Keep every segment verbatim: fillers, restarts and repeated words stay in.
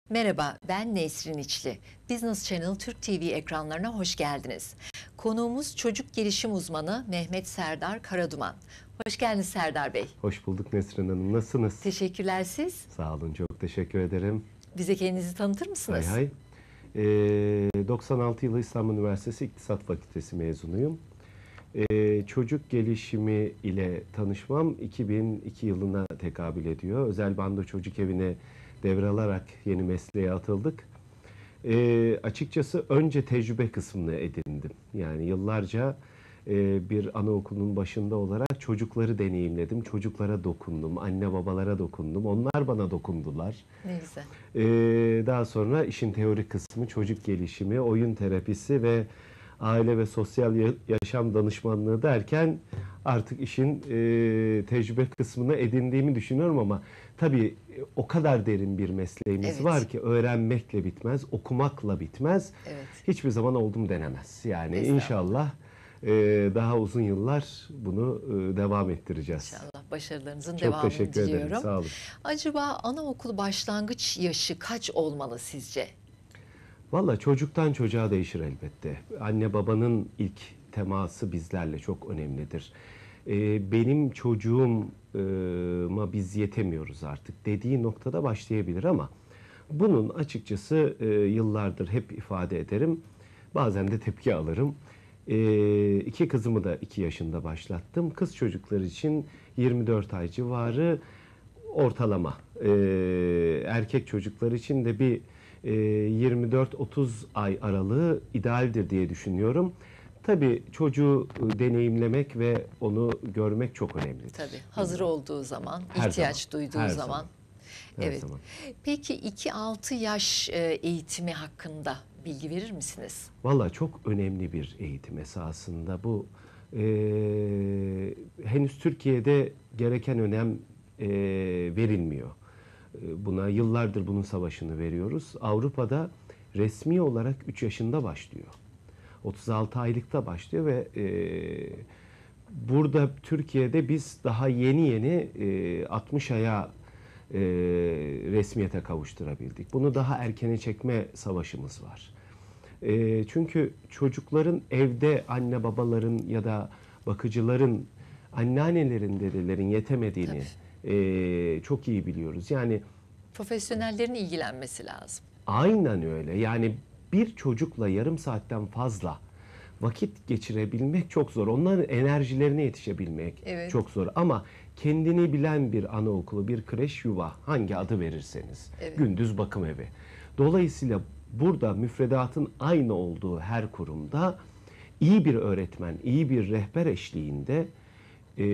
Merhaba, ben Nesrin İçli. Business Channel Türk T V ekranlarına hoş geldiniz. Konuğumuz çocuk gelişim uzmanı Mehmet Serdar Karaduman. Hoş geldiniz Serdar Bey. Hoş bulduk Nesrin Hanım. Nasılsınız? Teşekkürler siz. Sağ olun, çok teşekkür ederim. Bize kendinizi tanıtır mısınız? Hay hay. Ee, doksan altı yılı İstanbul Üniversitesi İktisat Fakültesi mezunuyum. Ee, çocuk gelişimi ile tanışmam iki bin iki yılına tekabül ediyor. Özel Bando Çocuk Evi'ne devralarak yeni mesleğe atıldık. Ee, açıkçası önce tecrübe kısmını edindim. Yani yıllarca e, bir anaokulunun başında olarak çocukları deneyimledim. Çocuklara dokundum, anne babalara dokundum. Onlar bana dokundular. Ne güzel. Ee, daha sonra işin teorik kısmı, çocuk gelişimi, oyun terapisi ve aile ve sosyal yaşam danışmanlığı derken artık işin e, tecrübe kısmını edindiğimi düşünüyorum ama tabii o kadar derin bir mesleğimiz Evet. var ki öğrenmekle bitmez, okumakla bitmez. Evet. Hiçbir zaman oldum denemez. Yani Estağfurullah. inşallah e, daha uzun yıllar bunu e, devam ettireceğiz. İnşallah başarılarınızın Çok devamını teşekkür ederim. diliyorum. Sağ olun. Acaba anaokulu başlangıç yaşı kaç olmalı sizce? Valla çocuktan çocuğa değişir elbette. Anne babanın ilk teması bizlerle çok önemlidir. Ee, benim çocuğuma biz yetemiyoruz artık dediği noktada başlayabilir ama bunun açıkçası e, yıllardır hep ifade ederim. Bazen de tepki alırım. E, iki kızımı da iki yaşında başlattım. Kız çocuklar için yirmi dört ay civarı ortalama. E, erkek çocuklar için de bir yirmi dört otuz ay aralığı idealdir diye düşünüyorum. Tabii çocuğu deneyimlemek ve onu görmek çok önemlidir. Tabii hazır olduğu zaman, Her ihtiyaç zaman, duyduğu her zaman. zaman, her Evet. zaman. Peki iki altı yaş e, eğitimi hakkında bilgi verir misiniz? Vallahi çok önemli bir eğitim esasında. Bu e, henüz Türkiye'de gereken önem e, verilmiyor. E, Buna yıllardır bunun savaşını veriyoruz. Avrupa'da resmi olarak üç yaşında başlıyor. otuz altı aylıkta başlıyor ve e, burada Türkiye'de biz daha yeni yeni e, altmış aya e, resmiyete kavuşturabildik. Bunu daha erkene çekme savaşımız var. E, çünkü çocukların evde anne babaların ya da bakıcıların, anneannelerin, dedelerin yetemediğini e, çok iyi biliyoruz. Yani Profesyonellerin ilgilenmesi lazım. aynen öyle. Yani bir çocukla yarım saatten fazla vakit geçirebilmek çok zor. Onların enerjilerine yetişebilmek Evet. çok zor. Ama kendini bilen bir anaokulu, bir kreş, yuva, hangi adı verirseniz, Evet. gündüz bakım evi. Dolayısıyla burada müfredatın aynı olduğu her kurumda iyi bir öğretmen, iyi bir rehber eşliğinde e,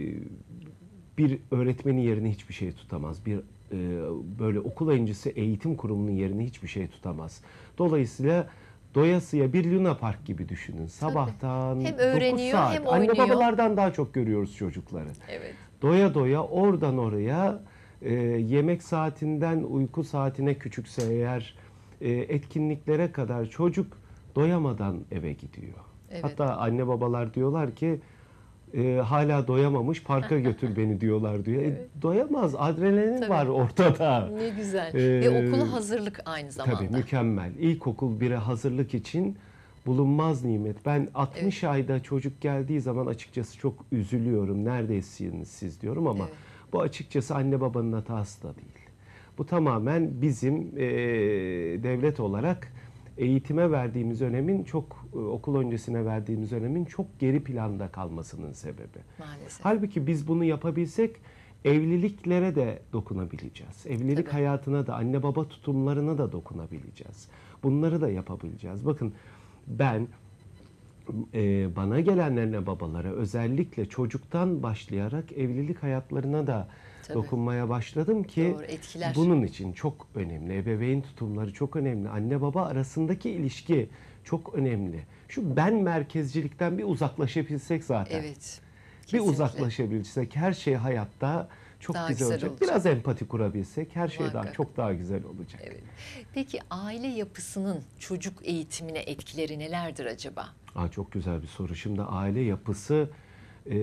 bir öğretmenin yerini hiçbir şey tutamaz. Bir e, böyle okul öncesi eğitim kurumunun yerini hiçbir şey tutamaz. Dolayısıyla doyasıya bir Luna Park gibi düşünün. Sabahtan Hem dokuz öğreniyor, saat. hem Anne oynuyor. babalardan daha çok görüyoruz çocukları. Evet. Doya doya oradan oraya e, yemek saatinden uyku saatine küçükse eğer e, etkinliklere kadar çocuk doyamadan eve gidiyor. Evet. Hatta anne babalar diyorlar ki e, hala doyamamış, parka götür beni diyorlar diyor. Evet. E, doyamaz, adrenalin Tabii. var ortada. Ne güzel. Ee, Ve okula hazırlık aynı zamanda. Tabii mükemmel. İlkokul bire hazırlık için bulunmaz nimet. Ben altmış ayda çocuk geldiği zaman açıkçası çok üzülüyorum. Neredesiniz siz diyorum ama Evet. bu açıkçası anne babanın hatası da değil. Bu tamamen bizim e, devlet olarak eğitime verdiğimiz önemin çok e, okul öncesine verdiğimiz önemin çok geri planda kalmasının sebebi. Maalesef. Halbuki biz bunu yapabilsek evliliklere de dokunabileceğiz. Evlilik Tabii. hayatına da, anne baba tutumlarına da dokunabileceğiz. Bunları da yapabileceğiz. Bakın ben e, bana gelenlerine, babalara özellikle çocuktan başlayarak evlilik hayatlarına da Tabii. dokunmaya başladım ki Doğru, etkiler. bunun için çok önemli. Ebeveyn tutumları çok önemli. Anne baba arasındaki ilişki çok önemli. Şu ben merkezcilikten bir uzaklaşabilsek zaten. Evet. Bir Kesinlikle. uzaklaşabilsek her şey hayatta çok Daha güzel, güzel olacak. olacak. Biraz empati kurabilsek her şey daha Muhakkak. çok daha güzel olacak. Evet. Peki aile yapısının çocuk eğitimine etkileri nelerdir acaba? Aa, çok güzel bir soru. Şimdi aile yapısı e,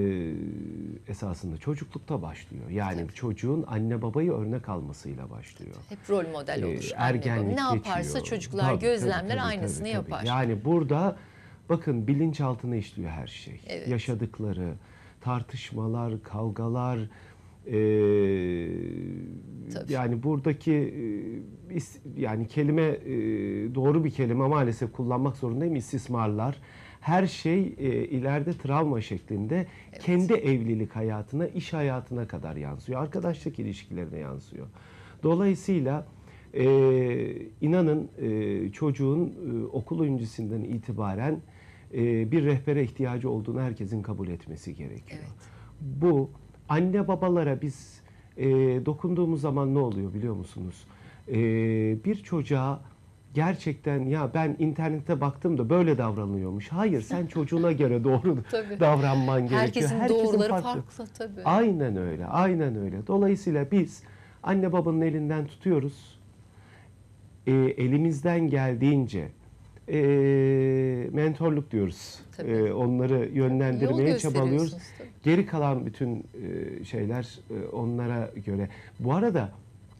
esasında çocuklukta başlıyor. Yani Tabii. çocuğun anne babayı örnek almasıyla başlıyor. Hep rol model Ee, olur. Anne baba. ergenlik Ne yaparsa geçiyor. çocuklar Tabii, gözlemler, tabii, tabii, aynısını tabii, tabii. yapar. Yani burada bakın bilinçaltına işliyor her şey. Evet. Yaşadıkları tartışmalar, kavgalar, e, Tabii. yani buradaki e, is- yani kelime e, doğru bir kelime maalesef kullanmak zorundayım. İstismarlar. Her şey e, ileride travma şeklinde Evet. kendi evlilik hayatına, iş hayatına kadar yansıyor. Arkadaşlık ilişkilerine yansıyor. Dolayısıyla e, inanın e, çocuğun e, okul öncesinden itibaren e, bir rehbere ihtiyacı olduğunu herkesin kabul etmesi gerekiyor. Evet. Bu anne babalara biz e, dokunduğumuz zaman ne oluyor biliyor musunuz? E, bir çocuğa gerçekten ya ben internette baktım da böyle davranıyormuş. Hayır, sen çocuğuna göre doğru Tabii. davranman gerekiyor. Herkesin doğruları farklı tabii. Aynen öyle, aynen öyle. Dolayısıyla biz anne babanın elinden tutuyoruz. E, elimizden geldiğince e, mentorluk diyoruz. Tabii. E, onları Yol yönlendirmeye çabalıyoruz. gösteriyorsunuz tabii. Geri kalan bütün e, şeyler e, onlara göre. Bu arada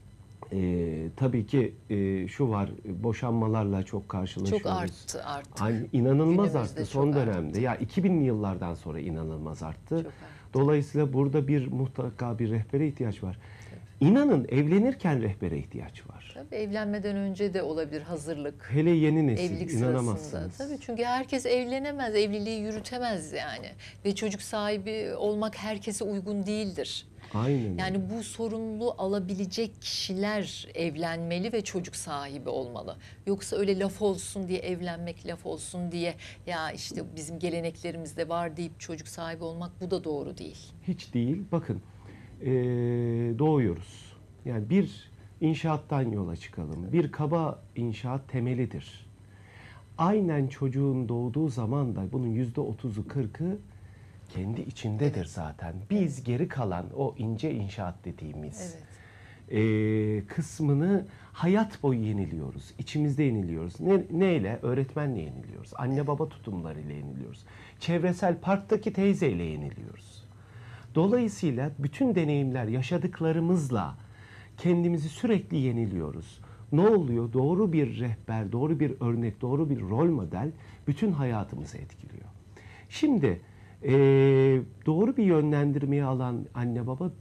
e, tabii ki e, şu var, boşanmalarla çok karşılaşıyoruz. Çok arttı arttı. Hani inanılmaz Günümüzde arttı çok son arttı. dönemde. Ya iki binli yıllardan sonra inanılmaz arttı. Çok arttı. Dolayısıyla burada bir mutlaka bir rehbere ihtiyaç var. İnanın evlenirken rehbere ihtiyaç var. Tabii evlenmeden önce de olabilir hazırlık. Hele yeni nesil Evlilik sırasında. inanamazsınız. Tabii çünkü herkes evlenemez, evliliği yürütemez yani. Ve çocuk sahibi olmak herkese uygun değildir. Aynen. Yani bu sorumluluğu alabilecek kişiler evlenmeli ve çocuk sahibi olmalı. Yoksa öyle laf olsun diye evlenmek, laf olsun diye ya işte bizim geleneklerimizde var deyip çocuk sahibi olmak, bu da doğru değil. Hiç değil. Bakın eee, doğuyoruz. Yani bir inşaattan yola çıkalım. Bir kaba inşaat temelidir. Aynen çocuğun doğduğu zaman da bunun yüzde otuzu kırkı kendi içindedir zaten. Biz geri kalan o ince inşaat dediğimiz Evet. eee, kısmını hayat boyu yeniliyoruz. İçimizde yeniliyoruz. Ne, neyle? Öğretmenle yeniliyoruz. Anne baba tutumlarıyla yeniliyoruz. Çevresel parktaki teyzeyle yeniliyoruz. Dolayısıyla bütün deneyimler, yaşadıklarımızla kendimizi sürekli yeniliyoruz. Ne oluyor? Doğru bir rehber, doğru bir örnek, doğru bir rol model bütün hayatımızı etkiliyor. Şimdi eee, doğru bir yönlendirmeyi alan anne baba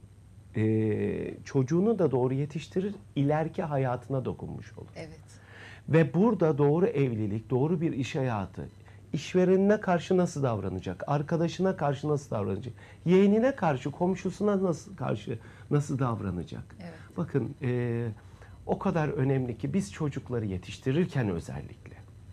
eee, çocuğunu da doğru yetiştirir, ileriki hayatına dokunmuş olur. Evet. Ve burada doğru evlilik, doğru bir iş hayatı, işverenine karşı nasıl davranacak, arkadaşına karşı nasıl davranacak, yeğenine karşı, komşusuna nasıl karşı nasıl davranacak? Evet. Bakın eee, o kadar önemli ki biz çocukları yetiştirirken özellikle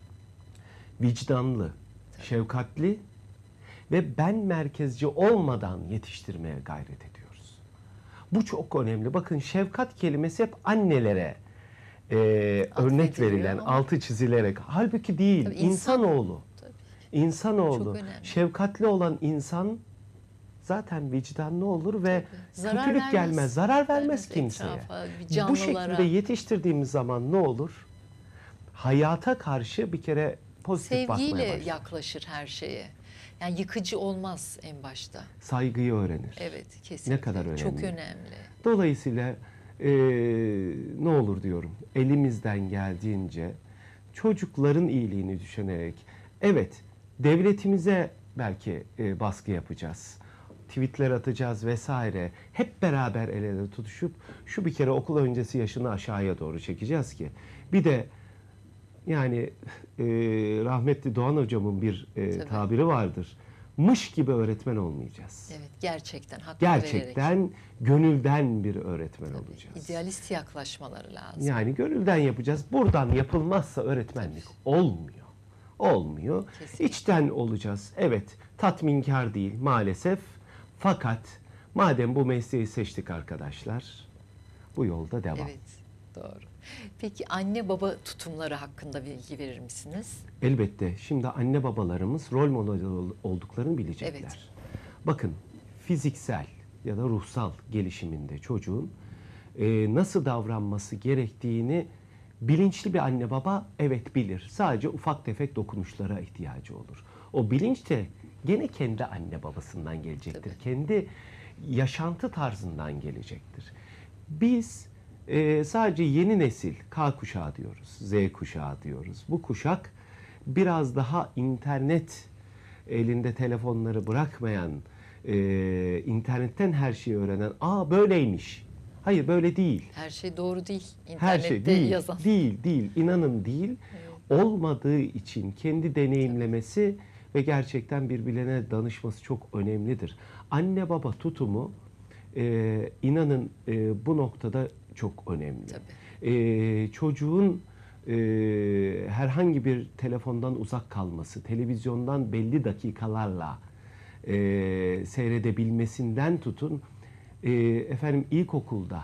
vicdanlı, şefkatli ve ben merkezci olmadan yetiştirmeye gayret ediyoruz. Bu çok önemli. Bakın şefkat kelimesi hep annelere e, örnek Atfediliyor verilen, ama- altı çizilerek. Halbuki değil, Tabii insan- insanoğlu. Tabii. İnsanoğlu. Çok önemli. Şefkatli olan insan zaten vicdanlı olur ve Zarar kötülük vermez. gelmez, zarar vermez Vermez kimseye. etrafa, bir Bu canlılara. şekilde yetiştirdiğimiz zaman ne olur? Hayata karşı bir kere pozitif bakmaya Sevgiyle başlar. yaklaşır her şeye. Yani yıkıcı olmaz en başta. Saygıyı öğrenir. Evet, kesinlikle. Ne kadar önemli. Çok önemli. Dolayısıyla eee, ne olur diyorum, elimizden geldiğince çocukların iyiliğini düşünerek, evet devletimize belki e, baskı yapacağız, tweetler atacağız vesaire, hep beraber el ele tutuşup şu bir kere okul öncesi yaşını aşağıya doğru çekeceğiz ki bir de yani e, rahmetli Doğan hocamın bir e, Tabii. tabiri vardır. Mış gibi öğretmen olmayacağız. Evet, gerçekten hakkını vererek. Gerçekten gönülden bir öğretmen olacağız. İdealist yaklaşmaları lazım. Yani gönülden yapacağız. Buradan yapılmazsa öğretmenlik olmuyor. Olmuyor. Kesinlikle. İçten olacağız. Evet, tatminkar değil maalesef. Fakat madem bu mesleği seçtik arkadaşlar, bu yolda devam. Evet, doğru. Peki anne baba tutumları hakkında bilgi verir misiniz? Elbette. Şimdi anne babalarımız rol model ol- olduklarını bilecekler. Evet. Bakın fiziksel ya da ruhsal gelişiminde çocuğun e, nasıl davranması gerektiğini Bilinçli bir anne baba evet bilir. Sadece ufak tefek dokunuşlara ihtiyacı olur. O bilinç de gene kendi anne babasından gelecektir. Tabii. Kendi yaşantı tarzından gelecektir. Biz e, sadece yeni nesil K kuşağı diyoruz, Z kuşağı diyoruz. Bu kuşak biraz daha internet elinde telefonları bırakmayan, e, internetten her şeyi öğrenen, aa böyleymiş. Hayır böyle değil. Her şey doğru değil. İnternette Her şey değil, yazan. değil, değil. İnanın değil. Olmadığı için kendi deneyimlemesi ve gerçekten birbirlerine danışması çok önemlidir. Anne baba tutumu e, inanın e, bu noktada çok önemli. Tabii. E, çocuğun e, herhangi bir telefondan uzak kalması, televizyondan belli dakikalarla e, seyredebilmesinden tutun, e, efendim ilkokulda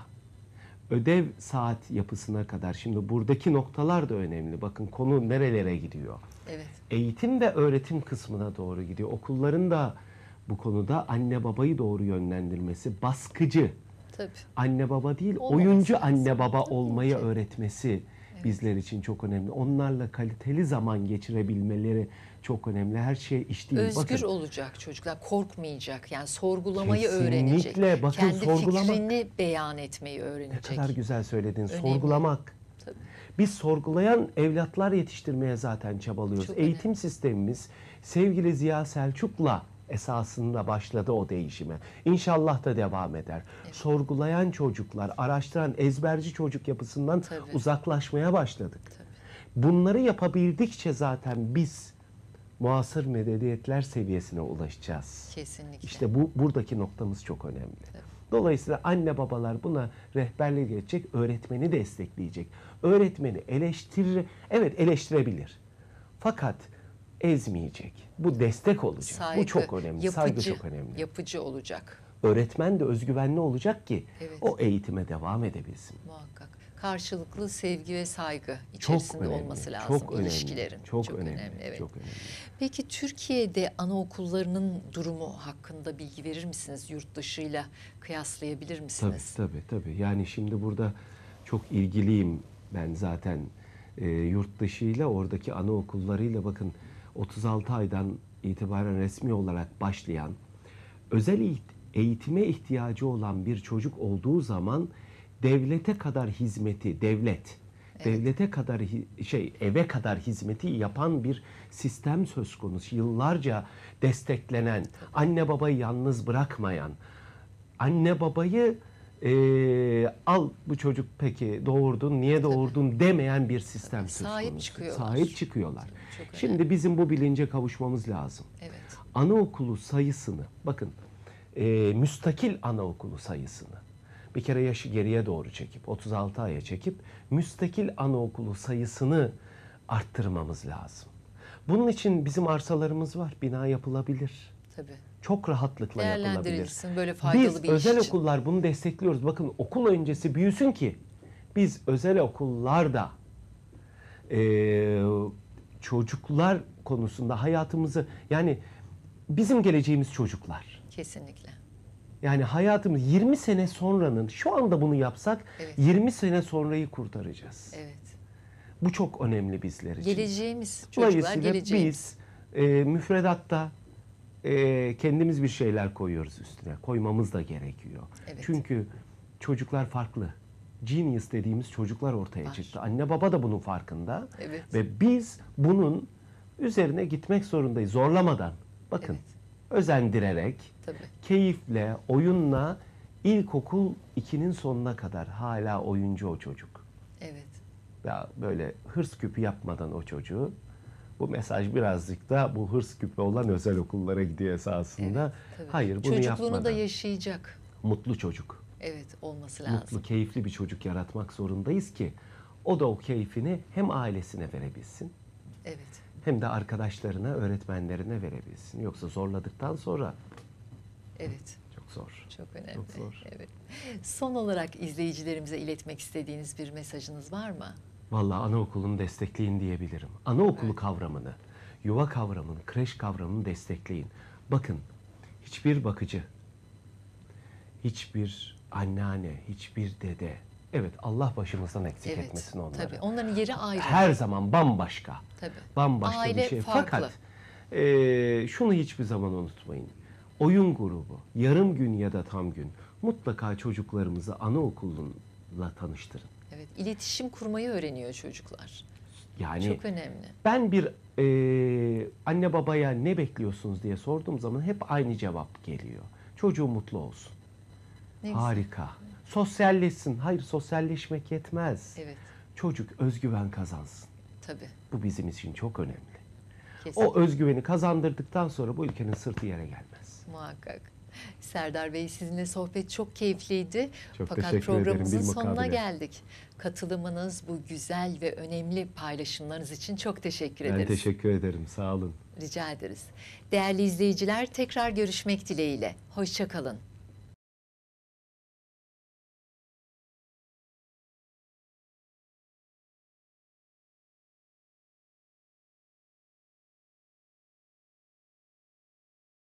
ödev saat yapısına kadar. Şimdi buradaki noktalar da önemli. Bakın konu nerelere gidiyor. Evet. Eğitim ve öğretim kısmına doğru gidiyor. Okulların da bu konuda anne babayı doğru yönlendirmesi, baskıcı Tabii. anne baba değil, Olmaması oyuncu lazım. anne baba Tabii olmayı ki. öğretmesi bizler için çok önemli. Onlarla kaliteli zaman geçirebilmeleri çok önemli. Her şey iş değil. Özgür Bakın, olacak çocuklar, korkmayacak. Yani sorgulamayı Kesinlikle. öğrenecek. Bakın, Kendi sorgulamak- fikrini beyan etmeyi ne öğrenecek. kadar güzel söyledin. Önemli. Sorgulamak. Tabii. Biz sorgulayan evlatlar yetiştirmeye zaten çabalıyoruz. Çok Eğitim önemli. sistemimiz sevgili Ziya Selçuk'la esasında başladı o değişime. İnşallah da devam eder. Sorgulayan çocuklar, araştıran ezberci çocuk yapısından Tabii. uzaklaşmaya başladık. Tabii. Bunları yapabildikçe zaten biz muasır medeniyetler seviyesine ulaşacağız. Kesinlikle. İşte bu buradaki noktamız çok önemli. Dolayısıyla anne babalar buna rehberlik edecek, öğretmeni destekleyecek. Öğretmeni eleştirir, evet eleştirebilir. Fakat ezmeyecek. Bu destek olacak. Saygı, bu çok önemli. yapıcı, Saygı çok önemli. yapıcı olacak Öğretmen de özgüvenli olacak ki Evet. o eğitime devam edebilsin. muhakkak. Karşılıklı sevgi ve saygı Çok içerisinde önemli. olması lazım Çok önemli. ilişkilerin. Çok, önemli. evet. Çok önemli. Peki Türkiye'de anaokullarının durumu hakkında bilgi verir misiniz? Yurt dışıyla kıyaslayabilir Tabii misiniz? tabii tabii. Yani şimdi burada çok ilgiliyim ben zaten e, yurt dışıyla, oradaki anaokullarıyla. Bakın otuz altı aydan itibaren resmi olarak başlayan, özel eğit- eğitime ihtiyacı olan bir çocuk olduğu zaman devlete kadar hizmeti, devlet, devlete kadar hi- şey eve kadar hizmeti yapan bir sistem söz konusu. Yıllarca desteklenen, anne babayı yalnız bırakmayan, anne babayı eee, al bu çocuk peki doğurdun, niye doğurdun demeyen bir sistem söz Sahip konusu. çıkıyorlar. Sahip çıkıyorlar. Çok önemli. Şimdi bizim bu bilince kavuşmamız lazım. Evet. Anaokulu sayısını, bakın eee müstakil anaokulu sayısını bir kere yaşı geriye doğru çekip, otuz altı aya çekip müstakil anaokulu sayısını arttırmamız lazım. Bunun için bizim arsalarımız var, bina yapılabilir. Tabii. Çok rahatlıkla yapılabilir. Değerlendirilsin böyle faydalı Biz bir iş özel için. okullar bunu destekliyoruz. Bakın okul öncesi büyüsün ki biz özel okullarda eee, çocuklar konusunda hayatımızı, yani bizim geleceğimiz çocuklar. Kesinlikle. Yani hayatımız yirmi sene sonranın, şu anda bunu yapsak Evet. yirmi sene sonrayı kurtaracağız. Evet. Bu çok önemli bizler için. Geleceğimiz çocuklar, Dolayısıyla geleceğimiz. biz e, müfredatta e, kendimiz bir şeyler koyuyoruz üstüne. Koymamız da gerekiyor. Evet. Çünkü çocuklar farklı. Genius dediğimiz çocuklar ortaya Var. çıktı. Anne baba da bunun farkında. Evet. Ve biz bunun üzerine gitmek zorundayız. Zorlamadan. Bakın. Evet. Özendirerek, Tabii. keyifle, oyunla ilkokul ikinin sonuna kadar hala oyuncu o çocuk. Evet. Ya böyle hırs küpü yapmadan o çocuğu. Bu mesaj birazcık da bu hırs küpü olan özel okullara gidiyor esasında. Tabii. Hayır, bunu Çocukluğunu yapmadan. da yaşayacak. Mutlu çocuk, Evet, olması lazım. mutlu, keyifli bir çocuk yaratmak zorundayız ki o da o keyfini hem ailesine verebilsin, Evet. hem de arkadaşlarına, öğretmenlerine verebilsin. Yoksa zorladıktan sonra Evet. çok zor. Çok önemli. Çok zor. Evet. Son olarak izleyicilerimize iletmek istediğiniz bir mesajınız var mı? Vallahi anaokulunu destekleyin diyebilirim. Anaokulu kavramını, yuva kavramını, kreş kavramını destekleyin. Bakın, hiçbir bakıcı, hiçbir anneanne, hiçbir dede Evet, Allah başımızdan eksik Evet, etmesin onları. tabii. Onların yeri ayrı. Her zaman bambaşka. Tabii. Bambaşka Aile bir şey. farklı. Fakat e, şunu hiçbir zaman unutmayın. Oyun grubu, yarım gün ya da tam gün mutlaka çocuklarımızı anaokuluyla tanıştırın. Evet, iletişim kurmayı öğreniyor çocuklar. Yani Çok önemli. ben bir e, anne babaya ne bekliyorsunuz diye sorduğum zaman hep aynı cevap geliyor. Çocuğu mutlu olsun. Ne güzel. Harika. Sosyalleşsin. Hayır, sosyalleşmek yetmez. Evet, Çocuk özgüven kazansın. tabii. Bu bizim için çok önemli. Kesinlikle. O özgüveni kazandırdıktan sonra bu ülkenin sırtı yere gelmez. Muhakkak. Serdar Bey, sizinle sohbet çok keyifliydi. Çok Fakat teşekkür ederim, programımızın bir sonuna mukabele. geldik. Katılımınız, bu güzel ve önemli paylaşımlarınız için çok teşekkür Ben ederiz. teşekkür ederim. Sağ olun. Rica ederiz. Değerli izleyiciler, tekrar görüşmek dileğiyle. Hoşça kalın.